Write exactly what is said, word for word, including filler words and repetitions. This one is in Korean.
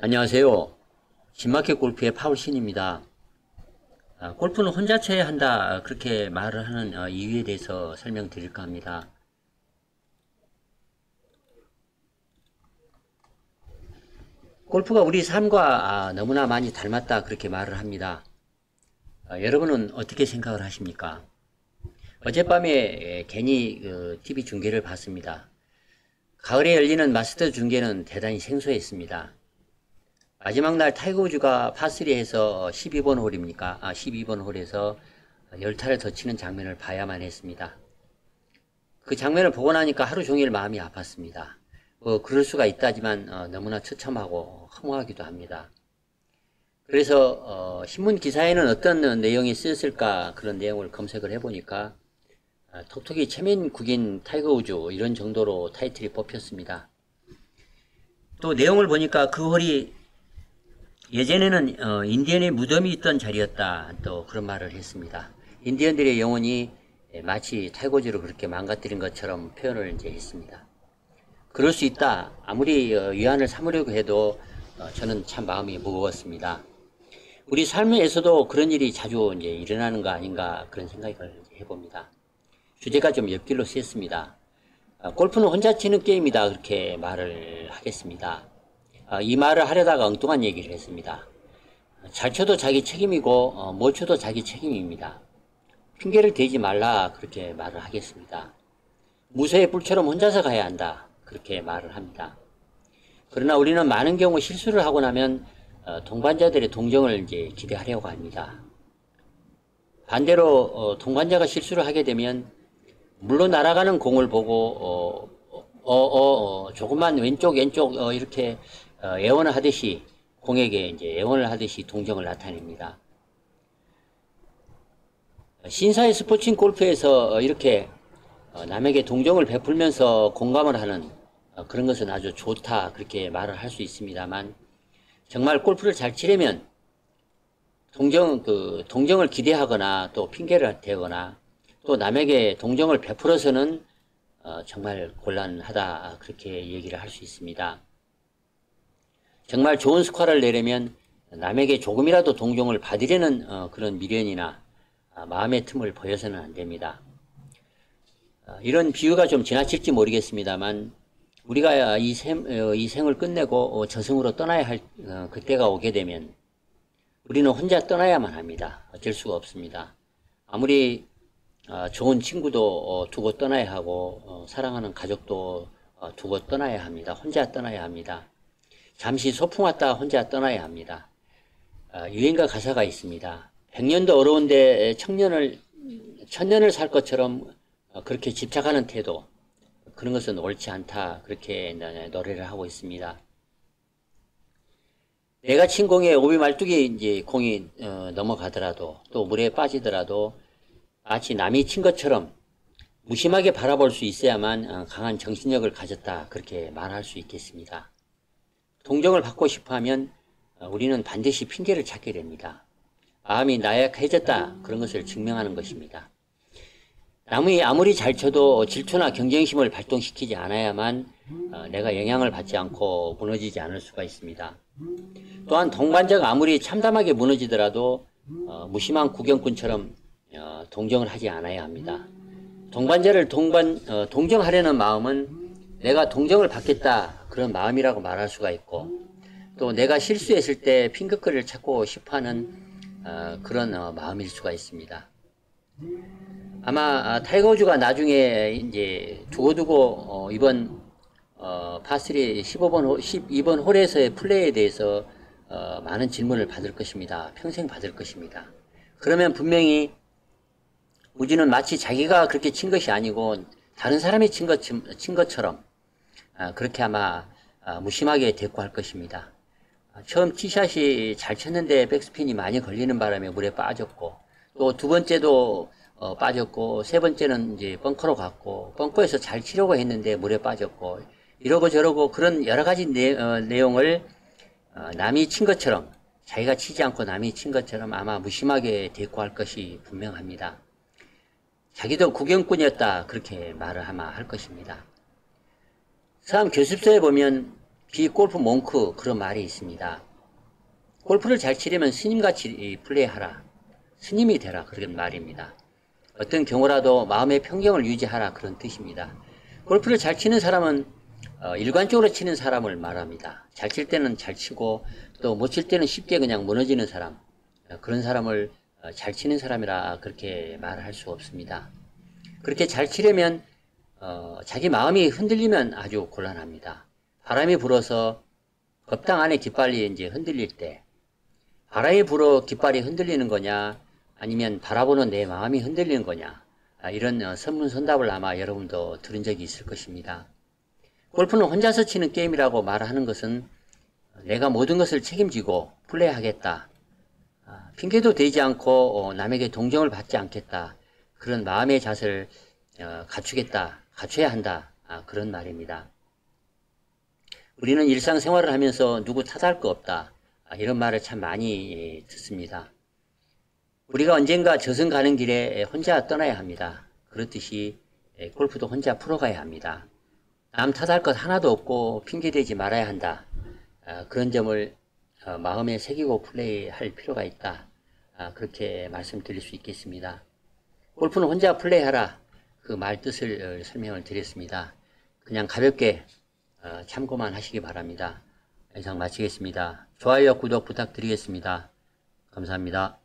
안녕하세요. 진마켓 골프의 파울신입니다. 아, 골프는 혼자 쳐야 한다, 그렇게 말을 하는 어, 이유에 대해서 설명드릴까 합니다. 골프가 우리 삶과 아, 너무나 많이 닮았다, 그렇게 말을 합니다. 아, 여러분은 어떻게 생각을 하십니까? 어젯밤에 에, 괜히 그 티비 중계를 봤습니다. 가을에 열리는 마스터 중계는 대단히 생소했습니다. 마지막 날 타이거 우즈가 파쓰리에서 십이 번 홀입니까? 아, 십이 번 홀에서 열 타를 더 치는 장면을 봐야만 했습니다. 그 장면을 보고 나니까 하루 종일 마음이 아팠습니다. 뭐 그럴 수가 있다지만 어, 너무나 처참하고 허무하기도 합니다. 그래서 어, 신문 기사에는 어떤 내용이 쓰였을까, 그런 내용을 검색을 해보니까 아, 톡톡이 최민국인 타이거 우즈, 이런 정도로 타이틀이 뽑혔습니다. 또 내용을 보니까 그 홀이 예전에는 어, 인디언의 무덤이 있던 자리였다, 또 그런 말을 했습니다. 인디언들의 영혼이 마치 타이거 우즈를 그렇게 망가뜨린 것처럼 표현을 이제 했습니다. 그럴 수 있다, 아무리 어, 위안을 삼으려고 해도 어, 저는 참 마음이 무거웠습니다. 우리 삶에서도 그런 일이 자주 이제 일어나는 거 아닌가, 그런 생각을 해봅니다. 주제가 좀 옆길로 쓰였습니다. 어, 골프는 혼자 치는 게임이다, 그렇게 말을 하겠습니다. 이 말을 하려다가 엉뚱한 얘기를 했습니다. 잘 쳐도 자기 책임이고 어, 못 쳐도 자기 책임입니다. 핑계를 대지 말라, 그렇게 말을 하겠습니다. 무쇠의 뿔처럼 혼자서 가야 한다, 그렇게 말을 합니다. 그러나 우리는 많은 경우 실수를 하고 나면 어, 동반자들의 동정을 이제 기대하려고 합니다. 반대로 어, 동반자가 실수를 하게 되면 물로 날아가는 공을 보고 어, 어, 어, 어, 조금만 왼쪽 왼쪽 어, 이렇게 어, 애원을 하듯이, 공에게 이제 애원을 하듯이 동정을 나타냅니다. 신사의 스포츠 골프에서 이렇게 남에게 동정을 베풀면서 공감을 하는 그런 것은 아주 좋다, 그렇게 말을 할 수 있습니다만, 정말 골프를 잘 치려면 동정, 그 동정을 기대하거나 또 핑계를 대거나 또 남에게 동정을 베풀어서는 어, 정말 곤란하다, 그렇게 얘기를 할 수 있습니다. 정말 좋은 스코어를 내려면 남에게 조금이라도 동정을 받으려는 어, 그런 미련이나 어, 마음의 틈을 보여서는 안 됩니다. 어, 이런 비유가 좀 지나칠지 모르겠습니다만, 우리가 이, 생, 어, 이 생을 끝내고 어, 저승으로 떠나야 할 어, 그때가 오게 되면 우리는 혼자 떠나야만 합니다. 어쩔 수가 없습니다. 아무리 어, 좋은 친구도 어, 두고 떠나야 하고 어, 사랑하는 가족도 어, 두고 떠나야 합니다. 혼자 떠나야 합니다. 잠시 소풍 왔다 혼자 떠나야 합니다. 어, 유행가 가사가 있습니다. 백년도 어려운데 청년을 천년을 살 것처럼 어, 그렇게 집착하는 태도, 그런 것은 옳지 않다, 그렇게 노래를 하고 있습니다. 내가 친 공에 오비 말뚝에 이제 공이 어, 넘어가더라도 또 물에 빠지더라도 마치 남이 친 것처럼 무심하게 바라볼 수 있어야만 어, 강한 정신력을 가졌다, 그렇게 말할 수 있겠습니다. 동정을 받고 싶어하면 어, 우리는 반드시 핑계를 찾게 됩니다. 마음이 나약해졌다, 그런 것을 증명하는 것입니다. 남이 아무리 잘 쳐도 질투나 경쟁심을 발동시키지 않아야만 어, 내가 영향을 받지 않고 무너지지 않을 수가 있습니다. 또한 동반자가 아무리 참담하게 무너지더라도 어, 무심한 구경꾼처럼 어, 동정을 하지 않아야 합니다. 동반자를 동반, 어, 동정하려는 마음은 내가 동정을 받겠다, 그런 마음이라고 말할 수가 있고, 또 내가 실수했을 때 핑크거리를 찾고 싶어하는 어, 그런 어, 마음일 수가 있습니다. 아마 타이거 우즈가 나중에 이제 두고두고 어, 이번 어, 파쓰리 십오 번 홀, 십이 번 홀에서의 플레이에 대해서 어, 많은 질문을 받을 것입니다. 평생 받을 것입니다. 그러면 분명히 우즈는 마치 자기가 그렇게 친 것이 아니고 다른 사람이 친, 것, 친 것처럼 아, 그렇게 아마 아, 무심하게 대꾸할 것입니다. 아, 처음 티샷이 잘 쳤는데 백스핀이 많이 걸리는 바람에 물에 빠졌고, 또 두 번째도 어, 빠졌고, 세 번째는 이제 벙커로 갔고, 벙커에서 잘 치려고 했는데 물에 빠졌고, 이러고 저러고 그런 여러 가지 내, 어, 내용을 어, 남이 친 것처럼, 자기가 치지 않고 남이 친 것처럼 아마 무심하게 대꾸할 것이 분명합니다. 자기도 구경꾼이었다, 그렇게 말을 아마 할 것입니다. 서암 교습서에 보면 비골프 몽크 그런 말이 있습니다. 골프를 잘 치려면 스님같이 플레이하라. 스님이 되라. 그런 말입니다. 어떤 경우라도 마음의 평정을 유지하라. 그런 뜻입니다. 골프를 잘 치는 사람은 어, 일관적으로 치는 사람을 말합니다. 잘 칠 때는 잘 치고 또 못 칠 때는 쉽게 그냥 무너지는 사람, 어, 그런 사람을 어, 잘 치는 사람이라 그렇게 말할 수 없습니다. 그렇게 잘 치려면 어, 자기 마음이 흔들리면 아주 곤란합니다. 바람이 불어서 겁당 안에 깃발이 이제 흔들릴 때, 바람이 불어 깃발이 흔들리는 거냐, 아니면 바라보는 내 마음이 흔들리는 거냐, 아, 이런 어, 선문선답을 아마 여러분도 들은 적이 있을 것입니다. 골프는 혼자서 치는 게임이라고 말하는 것은 내가 모든 것을 책임지고 플레이하겠다, 아, 핑계도 대지 않고 어, 남에게 동정을 받지 않겠다, 그런 마음의 잣을 어, 갖추겠다, 갖춰야 한다, 아, 그런 말입니다. 우리는 일상생활을 하면서 누구 탓할 거 없다, 아, 이런 말을 참 많이 예, 듣습니다. 우리가 언젠가 저승 가는 길에 혼자 떠나야 합니다. 그렇듯이 예, 골프도 혼자 풀어가야 합니다. 남 탓할 것 하나도 없고 핑계대지 말아야 한다, 아, 그런 점을 어, 마음에 새기고 플레이할 필요가 있다, 아, 그렇게 말씀드릴 수 있겠습니다. 골프는 혼자 플레이하라, 그 말 뜻을 어, 설명을 드렸습니다. 그냥 가볍게 어, 참고만 하시기 바랍니다. 이상 마치겠습니다. 좋아요, 구독 부탁드리겠습니다. 감사합니다.